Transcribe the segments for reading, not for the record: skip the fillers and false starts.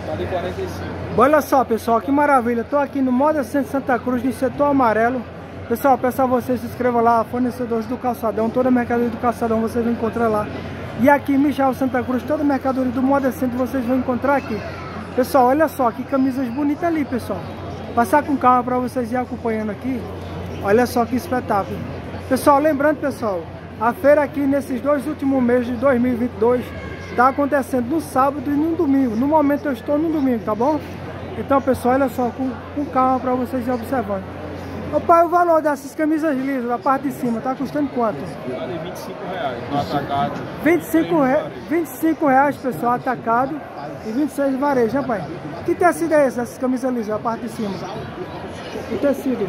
Tá de 45. Olha só, pessoal, que maravilha. Tô aqui no Moda Center Santa Cruz, no setor amarelo. Pessoal, peço a vocês se inscrevam lá, fornecedores do calçadão, toda a mercadoria do calçadão vocês vão encontrar lá. E aqui em Michel Santa Cruz, toda a mercadoria do Moda Center vocês vão encontrar aqui. Pessoal, olha só, que camisas bonitas ali, pessoal. Passar com calma para vocês ir acompanhando aqui. Olha só que espetáculo. Pessoal, lembrando, pessoal, a feira aqui nesses 2 últimos meses de 2022 está acontecendo no sábado e no domingo. No momento eu estou no domingo, tá bom? Então, pessoal, olha só, com calma para vocês ir observando. Ô pai, o valor dessas camisas lisas, da parte de cima, tá custando quanto? Vale R$25 no atacado. 25 reais, pessoal, atacado e 26 de varejo, né, pai? Que tecido é esse, essas camisas lisas, a parte de cima? Que tecido?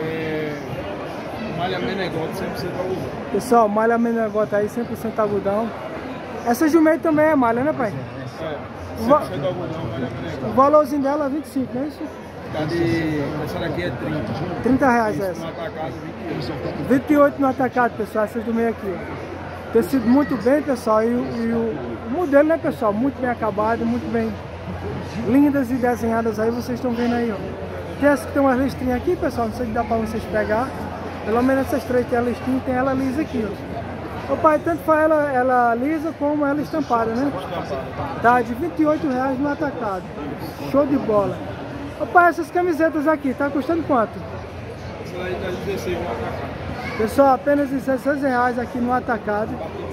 Malha Menegote 100% algodão. Pessoal, malha Menegote aí, 100% algodão. Essa jumento também é malha, né, pai? 100% algodão, malha Menegote. O valorzinho dela é 25, não é isso? Essa daqui é 30. 30 reais essa. No atacado, 28. 28 no atacado, pessoal, essas do meio aqui, ó. Tecido muito bem, pessoal, e o modelo, né, pessoal, muito bem acabado, muito bem lindas e desenhadas aí, vocês estão vendo aí, ó. Tem essa que tem umas listrinhas aqui, pessoal, não sei se dá pra vocês pegar. Pelo menos essas três tem a listinha e tem ela lisa aqui, ó. O pai, tanto faz ela lisa como ela estampada, né? Tá, de 28 reais no atacado. Show de bola. Ô pai, essas camisetas aqui, tá custando quanto? Essa daí tá 16 no atacado. Pessoal, apenas 16 reais aqui no atacado.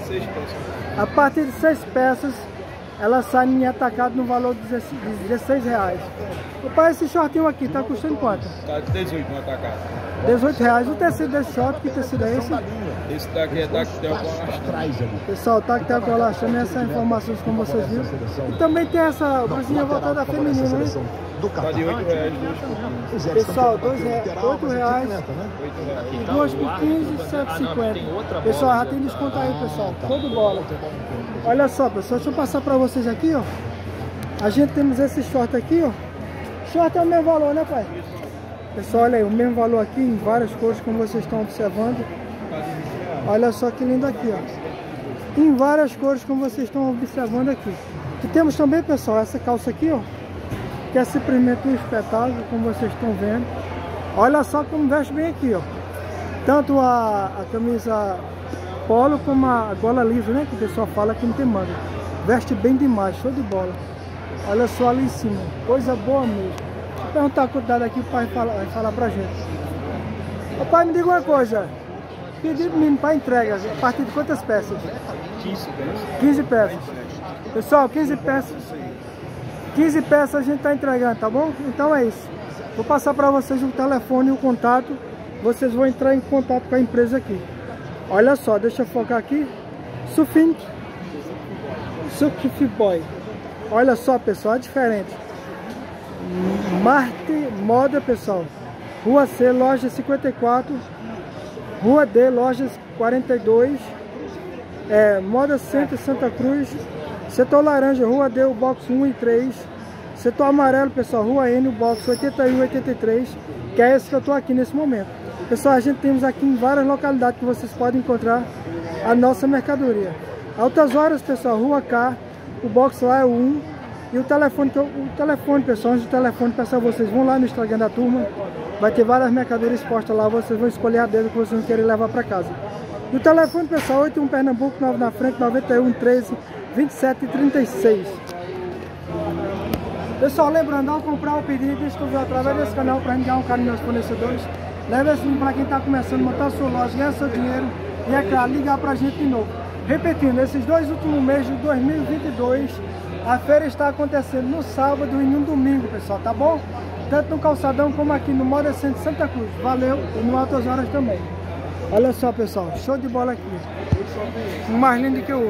A partir de 6 peças. A partir de 6 peças, ela sai em atacado no valor de 16 reais. Ô pai, esse shortinho aqui, tá custando quanto? Tá de 18 no atacado. 18 reais. O tecido desse short, que tecido é esse? Esse daqui é Tactel Colachão. Pessoal, Tactel Colachão, essas informações como vocês viram. E também tem essa blusinha voltada à feminina, né? Tá de 8 reais, 2 por 15. Pessoal, 8 reais, 2 por 15, 7,50. Pessoal, já tem desconto aí, pessoal. Show de bola. Olha só, pessoal, deixa eu passar pra vocês aqui, ó. A gente temos esse short aqui, ó. Short é o mesmo valor, né, pai? Pessoal, olha aí, o mesmo valor aqui, em várias cores, como vocês estão observando. Olha só que lindo aqui, ó. Em várias cores, como vocês estão observando aqui. E temos também, pessoal, essa calça aqui, ó. Que é simplesmente um espetáculo, como vocês estão vendo. Olha só como veste bem aqui, ó. Tanto a camisa polo como a gola lisa, né? Que o pessoal fala que não tem manga. Veste bem demais, show de bola. Olha só ali em cima, coisa boa mesmo. Vou perguntar a quantidade aqui, o pai vai falar pra gente. Ô pai, me diga uma coisa. Pedido mínimo para entrega, a partir de quantas peças? 15 peças. 15 peças. Pessoal, 15 peças. 15 peças a gente está entregando, tá bom? Então é isso. Vou passar para vocês o telefone e o contato. Vocês vão entrar em contato com a empresa aqui. Olha só, deixa eu focar aqui. Sufink Boy. Olha só, pessoal, é diferente. Marte Moda, pessoal. Rua C, loja 54. Rua D, lojas 42. Moda Center Santa Cruz. Setor laranja, Rua D, o box 1 e 3. Setor amarelo, pessoal, Rua N, o box 81 e 83. Que é esse que eu estou aqui nesse momento. Pessoal, a gente temos aqui em várias localidades que vocês podem encontrar a nossa mercadoria. Altas horas, pessoal, Rua K, o box lá é o 1. E o telefone, pessoal, antes do telefone, pessoal, vocês vão lá no Instagram da turma. Vai ter várias mercadorias expostas lá, vocês vão escolher a dedo que vocês vão querer levar para casa. E o telefone, pessoal, 81 Pernambuco, 9 na frente, 91 13 27 36. Pessoal, lembrando, ao comprar o pedido, inscrever através desse canal para enviar um carinho aos fornecedores. Leve esse link para quem está começando a montar a sua loja, ganhar seu dinheiro e, é claro, ligar para a gente de novo. Repetindo, esses 2 últimos meses de 2022, a feira está acontecendo no sábado e no domingo, pessoal, tá bom? Tanto no calçadão como aqui no Moda Center Santa Cruz. Valeu, e no Altas Horas também. Olha só, pessoal, show de bola aqui. Um mais lindo que o outro.